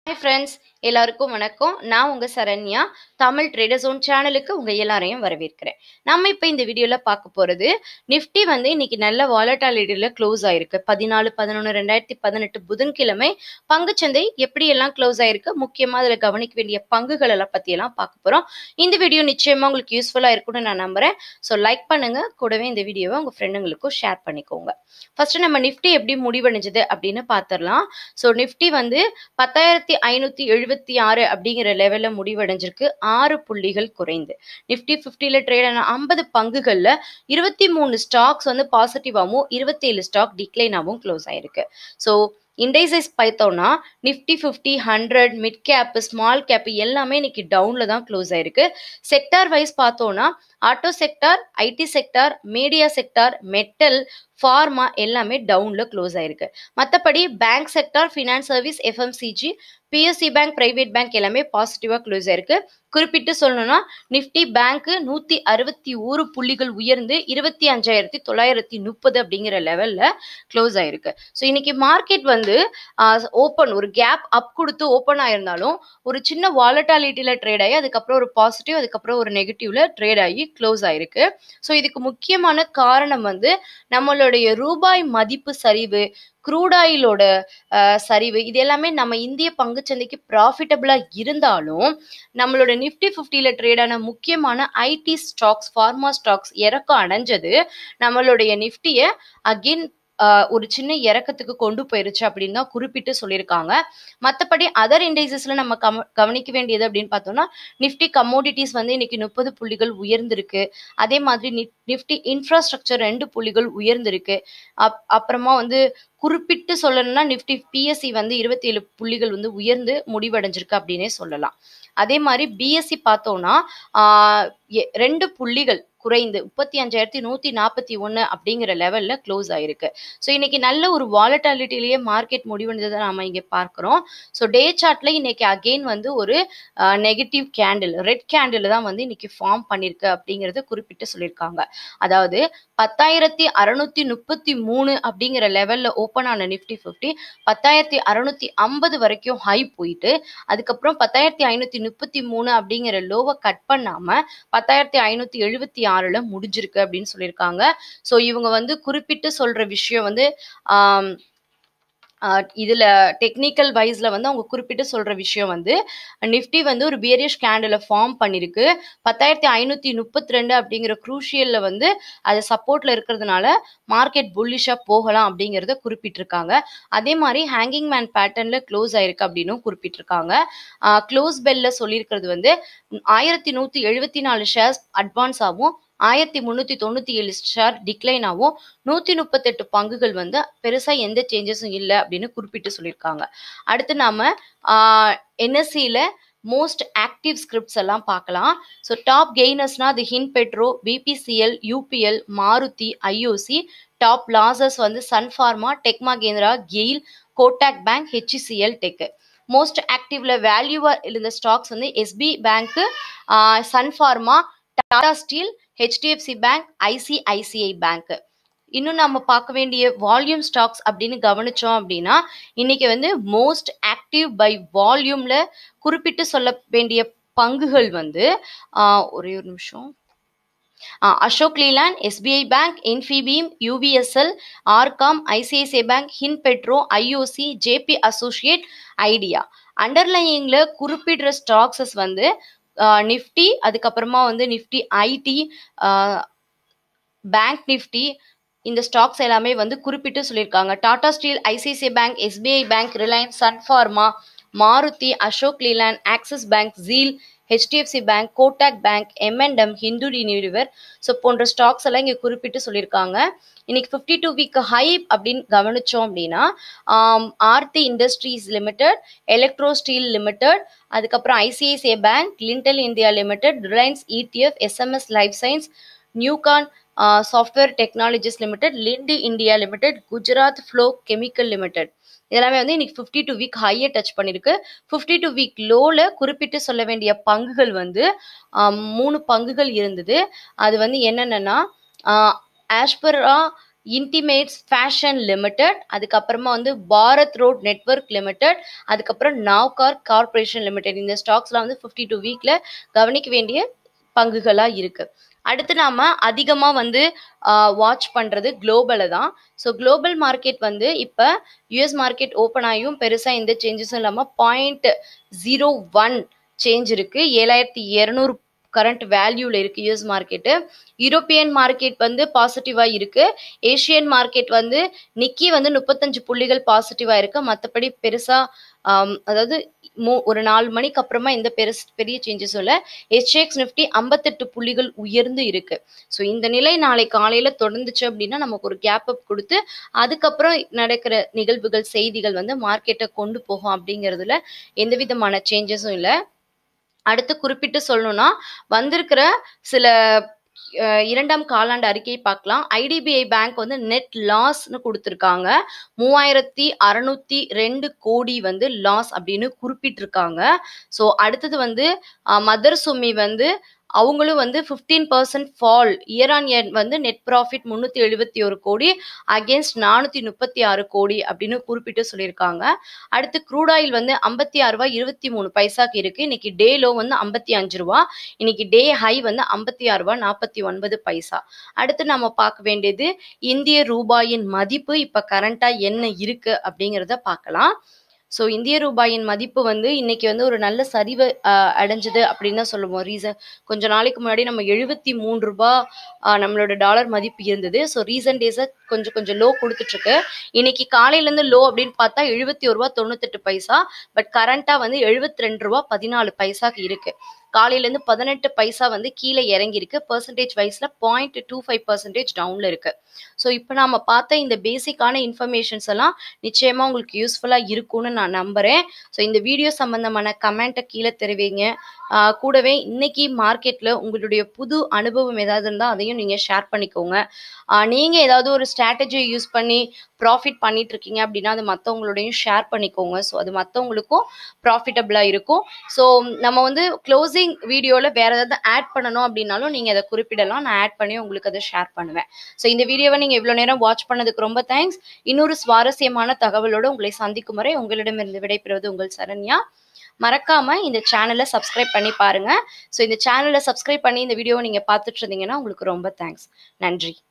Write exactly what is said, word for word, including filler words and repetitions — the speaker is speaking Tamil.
Hi friends, எல்லாருக்கும் வணக்கம். நான் உங்க சரண்யா. தமிழ் ட்ரேடர் ஜோன் சேனலுக்கு உங்க எல்லாரையும் வரவேற்கிறேன். நம்ம இப்ப இந்த வீடியோல பார்க்க போறது நிஃப்டி வந்து இன்னைக்கு நல்ல வாலட்டாலிட்டியில க்ளோஸ் ஆயிருக்கு. பதினாலு பதினொன்று ரெண்டாயிரத்தி பதினெட்டு புதன்கிழமை பங்குச்சந்தை எப்படி எல்லாம் க்ளோஸ் ஆயிருக்கு, முக்கியமா அதுல கவனிக்க வேண்டிய பங்குகள் எல்லாம் பத்தி எல்லாம் பார்க்க போறோம். இந்த வீடியோ நிச்சயமா உங்களுக்கு யூஸ்ஃபுல்லா இருக்கும்னு நான் நம்புறேன். ஸோ லைக் பண்ணுங்க, கூடவே இந்த வீடியோவை உங்க ஃப்ரெண்டுங்களுக்கும் ஷேர் பண்ணிக்கோங்க. ஃபர்ஸ்ட் நம்ம நிஃப்டி எப்படி முடிவடைஞ்சது அப்படின்னு பார்த்துடலாம். ஸோ நிஃப்டி வந்து பத்தாயிரத்தி ஐநூத்தி எழுபத்தி ஆறு அப்படிங்கிற லெவல்ல முடிவடைஞ்சிருக்கு. ஆறு புள்ளிகள் குறைந்து நிஃப்டி பிப்டில ட்ரேட் ஆன ஐம்பது பங்குகள்ல இருபத்தி மூணு ஸ்டாக்ஸ் வந்து பாசிட்டிவாகவும் இருபத்தி ஏழு ஸ்டாக் டிக்ளைனாகவும் க்ளோஸ் ஆயிருக்கு. ஸோ இண்டைசஸ் பார்த்தோம்னா Nifty fifty hundred mid cap small cap எல்லாமே இன்னைக்கு டவுன்ல தான் க்ளோஸ் ஆயிருக்கு. செக்டார் வைஸ் பார்த்தோம்னா auto sector, IT sector, media sector, metal, pharma எல்லாமே டவுன்ல க்ளோஸ் ஆயிருக்கு. மற்றபடி bank sector, finance service, FMCG, PSC bank, private bank எல்லாமே பாசிட்டிவா க்ளோஸ் ஆயிருக்கு. குறிப்பிட்டு சொல்லணும்னா நிஃப்டி பேங்க் நூத்தி அறுபத்தி ஒரு புள்ளிகள் உயர்ந்து இருபத்தி அஞ்சாயிரத்தி தொள்ளாயிரத்தி முப்பது அப்படிங்கிற லெவல்ல க்ளோஸ் ஆயிருக்கு. ஸோ இன்னைக்கு மார்க்கெட் வந்து ஓப்பன் ஒரு கேப் அப் கொடுத்து ஓப்பன் ஆயிருந்தாலும் ஒரு சின்ன வாலட்டாலிட்டியில ட்ரேட் ஆகி அதுக்கப்புறம் ஒரு பாசிட்டிவ் அதுக்கப்புறம் ஒரு நெகட்டிவ்ல ட்ரேட் ஆகி க்ளோஸ் ஆயிருக்கு. ஸோ இதுக்கு முக்கியமான காரணம் வந்து நம்மளுடைய ரூபாய் மதிப்பு சரிவு, க்ரூடாயிலோட சரிவு, இது எல்லாமே நம்ம இந்திய பங்குச்சந்தைக்கு ப்ராஃபிட்டபிளா இருந்தாலும் நம்மளோட நிஃப்டி ஃபிஃப்டில ட்ரேடான முக்கியமான ஐடி ஸ்டாக்ஸ், ஃபார்மா ஸ்டாக்ஸ் இறக்கம் அடைஞ்சது நம்மளுடைய நிஃப்டியை அகெயின் ஒரு சின்ன இறக்கத்துக்கு கொண்டு போயிருச்சு அப்படின்னு தான் குறிப்பிட்டு சொல்லியிருக்காங்க. மற்றபடி அதர் இண்டைசஸ்ல நம்ம கவ கவனிக்க வேண்டியது அப்படின்னு பார்த்தோம்னா நிஃப்டி கமோடிட்டிஸ் வந்து இன்னைக்கு முப்பது புள்ளிகள் உயர்ந்திருக்கு. அதே மாதிரி நிஃப்டி இன்ஃப்ராஸ்ட்ரக்சர் ரெண்டு புள்ளிகள் உயர்ந்திருக்கு. அப் அப்புறமா வந்து குறிப்பிட்டு சொல்லணும்னா நிஃப்டி பிஎஸ்சி வந்து இருபத்தி ஏழு புள்ளிகள் வந்து உயர்ந்து முடிவடைஞ்சிருக்கு அப்படின்னே சொல்லலாம். அதே மாதிரி பிஎஸ்சி பார்த்தோம்னா ஆஹ் ரெண்டு புள்ளிகள் குறைந்து முப்பத்தி அஞ்சாயிரத்தி நூத்தி நாற்பத்தி ஒன்னு அப்படிங்கிற லெவல்ல க்ளோஸ் ஆயிருக்கு. ஸோ இன்னைக்கு நல்ல ஒரு வாலட்டாலிட்டிலேயே மார்க்கெட் முடிவடைந்ததை நாம இங்க பார்க்கிறோம். ஸோ டே சார்ட்ல இன்னைக்கு அகெயின் வந்து ஒரு நெகட்டிவ் கேண்டில், ரெட் கேண்டில் தான் வந்து இன்னைக்கு ஃபார்ம் பண்ணிருக்கு அப்படிங்கறது குறிப்பிட்டு சொல்லியிருக்காங்க. அதாவது பத்தாயிரத்தி அறுநூத்தி முப்பத்தி மூணு அப்படிங்கிற லெவல்ல ஓப்பன் ஆன நிஃப்டி ஃபிஃப்டி பத்தாயிரத்தி அறுநூத்தி ஐம்பது வரைக்கும் ஹை போயிட்டு அதுக்கப்புறம் பத்தாயிரத்தி ஐநூத்தி முப்பத்தி மூணு அப்படிங்கிற லோவை கட் பண்ணாம பத்தாயிரத்தி ஐநூத்தி எழுபத்தி ஆறுல முடிஞ்சிருக்கு அப்படின்னு சொல்லியிருக்காங்க. ஸோ இவங்க வந்து குறிப்பிட்டு சொல்ற விஷயம் வந்து ஆஹ் இதுல டெக்னிக்கல் வைஸ்ல வந்து அவங்க குறிப்பிட்டு சொல்ற விஷயம் வந்து நிஃப்டி வந்து ஒரு பியரிஷ் கேண்டில ஃபார்ம் பண்ணிருக்கு. பத்தாயிரத்தி ஐநூத்தி முப்பத்தி ரெண்டு அப்படிங்கிற குரூஷியல்ல வந்து அது சப்போர்ட்ல இருக்கிறதுனால மார்க்கெட் புல்லிஷா போகலாம் அப்படிங்கிறத குறிப்பிட்டிருக்காங்க. அதே மாதிரி ஹேங்கிங் மேன் பேட்டர்ன்ல க்ளோஸ் ஆயிருக்கு அப்படின்னு குறிப்பிட்டிருக்காங்க. க்ளோஸ் பெல்ல சொல்லியிருக்கிறது வந்து ஆயிரத்தி நூத்தி எழுபத்தி நாலு ஷேர்ஸ் அட்வான்ஸ் ஆகும், ஆயிரத்தி முன்னூத்தி தொண்ணூத்தி ஏழு ஷேர் டிக்ளைன் ஆகும், நூத்தி முப்பத்தி எட்டு பங்குகள் வந்து பெருசா எந்த சேஞ்சஸும் இல்லை அப்படின்னு குறிப்பிட்டு சொல்லியிருக்காங்க. அடுத்து நாம ஆஹ் என்எஸ்சியில மோஸ்ட் ஆக்டிவ் ஸ்கிரிப்ட்ஸ் எல்லாம் பார்க்கலாம். ஸோ டாப் கெய்னர்ஸ்னா அது Hind Petro, BPCL, UPL, Maruti, IOC. Top losses வந்து Sun Pharma, Tech Mahindra, GAIL, Kotak bank, HCL tech. Most ஆக்டிவ்ல வேல்யூவா இருந்த ஸ்டாக்ஸ் வந்து SB bank, Sun Pharma, Tata Steel, HDFC bank, ICICI bank. இன்னும் நம்ம பார்க்க வேண்டிய வால்யூம் ஸ்டாக்ஸ் அப்படின்னு கவனிச்சோம் அப்படின்னா இன்னைக்கு வந்து மோஸ்ட் ஆக்டிவ் பை வால்யூம்ல குறிப்பிட்டு சொல்ல வேண்டிய பங்குகள் வந்து ஆஹ் ஒரே ஒரு நிமிஷம் Ashok Leyland, SBI bank, Infibeam, UVSL, RCom, ICICI bank, Hind Petro, IOC, JP associate, Idea. அண்டர்லையிங்ல குறிப்பிடுற ஸ்டாக்ஸஸ் வந்து நிஃப்டி, அதுக்கப்புறமா வந்து நிஃப்டி ஐடி, பேங்க் நிஃப்டி, இந்த ஸ்டாக்ஸ் எல்லாமே வந்து குறிப்பிட்டு சொல்லியிருக்காங்க. Tata Steel, ICICI bank, SBI bank, Reliance, Sun Pharma, Maruti, Ashok Leyland, Axis bank, Zeel, HDFC bank, Kotak bank, எம்என்டம், ஹிந்து யூனிலிவர், ஸோ போன்ற ஸ்டாக்ஸ் எல்லாம் இங்கே குறிப்பிட்டு சொல்லியிருக்காங்க. இன்னைக்கு ஃபிஃப்டி டூ வீக் ஹை அப்படின்னு கவனிச்சோம் அப்படின்னா Aarti industries limited, electro steel limited, அதுக்கப்புறம் ICICI bank, Lindal India limited, Reliance ETF, SMS life science, Nucon software technologies limited, Lindy India limited, Gujarat fluoro chemical limited இதெல்லாமே வந்து இன்னைக்கு ஃபிஃப்டி டூ வீக் ஹையை டச் பண்ணிருக்கு. ஃபிஃப்டி டூ வீக் லோல குறிப்பிட்டு சொல்ல வேண்டிய பங்குகள் வந்து மூணு பங்குகள் இருந்தது. அது வந்து என்னென்னா ஆஸ்பரா இன்டிமேட்ஸ் ஃபேஷன் லிமிடெட், அதுக்கப்புறமா வந்து பாரத் ரோட் நெட்வொர்க் லிமிடெட், அதுக்கப்புறம் நாவ்கார் கார்ப்பரேஷன் லிமிடெட். இந்த ஸ்டாக்ஸ்லாம் வந்து ஃபிஃப்டி டூ வீக்ல கவனிக்க வேண்டிய பங்குகளா இருக்கு. அடுத்து நாம அதிகமா வந்து வாட்ச் பண்றது குளோபலை தான். ஸோ குளோபல் மார்க்கெட் வந்து இப்போ யூஎஸ் மார்க்கெட் ஓப்பன் ஆகியும் பெருசா எந்த சேஞ்சஸும் இல்லாமல் பாயிண்ட் ஜீரோ ஒன் சேஞ்ச் இருக்கு. ஏழாயிரத்தி இரநூறு கரண்ட் வேல்யூல இருக்கு யூஎஸ் மார்க்கெட்டு. யூரோப்பியன் மார்க்கெட் வந்து பாசிட்டிவா இருக்கு. ஏஷியன் மார்க்கெட் வந்து நிக்கி வந்து முப்பத்தஞ்சு புள்ளிகள் பாசிட்டிவா இருக்கு. மற்றபடி பெருசா அதாவது ஒரு நாலு மணிக்கு அப்புறமா எந்த பெருசு பெரிய சேஞ்சஸும் இல்லை. எச்எக்ஸ் நிஃப்டி ஐம்பத்தெட்டு புள்ளிகள் உயர்ந்து இருக்கு. ஸோ இந்த நிலை நாளை காலையில தொடர்ந்துச்சு அப்படின்னா நமக்கு ஒரு கேப் அப் கொடுத்து அதுக்கப்புறம் நடக்கிற நிகழ்வுகள் செய்திகள் வந்து மார்க்கெட்டை கொண்டு போகும் அப்படிங்கிறதுல எந்த விதமான சேஞ்சஸும் இல்லை. அடுத்து குறிப்பிட்டு சொல்லணும்னா வந்திருக்கிற சில இரண்டாம் காலாண்டு அறிக்கையை பார்க்கலாம். ஐடிபிஐ பேங்க் வந்து நெட் லாஸ்ன்னு கொடுத்துருக்காங்க. மூவாயிரத்தி அறுநூத்தி ரெண்டு கோடி வந்து லாஸ் அப்படின்னு குறிப்பிட்டிருக்காங்க. ஸோ அடுத்தது வந்து மதர் சுமி வந்து அவங்களும் வந்து fifteen percent fall year on year வந்து நெட் ப்ராஃபிட் முந்நூற்றி எழுபத்தி ஒரு கோடி அகேன்ஸ்ட் நானூற்றி முப்பத்தி ஆறு கோடி அப்படின்னு குறிப்பிட்டு சொல்லியிருக்காங்க. அடுத்து க்ரூட் ஆயில் வந்து ஐம்பத்தி ஆறு ரூபாய் இருபத்தி மூணு பைசாக்கு இருக்கு. இன்னைக்கு டே லோ வந்து ஐம்பத்தி அஞ்சு ரூபா, இன்னைக்கு டே ஹை வந்து ஐம்பத்தி ஆறு ரூபாய் நாற்பத்தி ஒன்பது பைசா. அடுத்து நம்ம பார்க்க வேண்டியது இந்திய ரூபாயின் மதிப்பு இப்போ கரண்டா என்ன இருக்கு அப்படிங்கிறத பார்க்கலாம். ஸோ இந்திய ரூபாயின் மதிப்பு வந்து இன்னைக்கு வந்து ஒரு நல்ல சரிவு அடைஞ்சது அப்படின்னு தான் சொல்லுவோம். ரீசன் கொஞ்ச நாளைக்கு முன்னாடி நம்ம எழுபத்தி மூணு ரூபாய் நம்மளோட டாலர் மதிப்பு இருந்தது. ஸோ ரீசன்ட் டேஸை கொஞ்சம் கொஞ்சம் லோ கொடுத்துட்டு இருக்கு. இன்னைக்கு காலையிலேருந்து லோ அப்படின்னு பார்த்தா எழுபத்தி ஒரு ரூபா தொண்ணூத்தெட்டு பைசா, பட் கரண்டா வந்து எழுபத்தி ரெண்டு ரூபா பதினாலு பைசாக்கு இருக்கு. காலையிலேருந்து பதினெட்டு பைசா வந்து கீழே இறங்கி இருக்கு. பர்சன்டேஜ் வைஸ்ல பாயிண்ட் டூ ஃபைவ் பர்சன்டேஜ் டவுன்ல இருக்கு. ஸோ இப்போ நாம பார்த்த இந்த பேசிக்கான இன்ஃபர்மேஷன்ஸ் எல்லாம் நிச்சயமா உங்களுக்கு யூஸ்ஃபுல்லா இருக்கும்னு நான் நம்புறேன். ஸோ இந்த வீடியோ சம்பந்தமான கமெண்ட்டை கீழே தெரிவிங்க. கூடவே இன்னைக்கு மார்க்கெட்ல உங்களுடைய புது அனுபவம் ஏதாவது இருந்தால் அதையும் நீங்க ஷேர் பண்ணிக்கோங்க. நீங்க ஏதாவது ஒரு ஸ்ட்ராட்டஜி யூஸ் பண்ணி ப்ராஃபிட் பண்ணிட்டு இருக்கீங்க அப்படின்னா அது மற்றவங்களோடையும் ஷேர் பண்ணிக்கோங்க. ஸோ அது மற்றவங்களுக்கும் ப்ராஃபிட்டபிளா இருக்கும். ஸோ நம்ம வந்து க்ளோசிங் வீடியோவில் வேற ஏதாவது ஆட் பண்ணணும் அப்படின்னாலும் நீங்கள் அதை குறிப்பிடலாம். நான் ஆட் பண்ணி உங்களுக்கு அதை ஷேர் பண்ணுவேன். ஸோ இந்த வீடியோவை நீங்கள் இவ்வளோ நேரம் வாட்ச் பண்ணதுக்கு ரொம்ப தேங்க்ஸ். இன்னொரு சுவாரஸ்யமான தகவலோடு உங்களை சந்திக்கும் வரை உங்களிடமிருந்து விடைபெறுவது உங்கள் சரண்யா. மறக்காம இந்த சேனலை சப்ஸ்கிரைப் பண்ணி பாருங்க. ஸோ இந்த சேனலை சப்ஸ்கிரைப் பண்ணி இந்த வீடியோவை நீங்கள் பார்த்துட்டு இருந்தீங்கன்னா உங்களுக்கு ரொம்ப தேங்க்ஸ். நன்றி.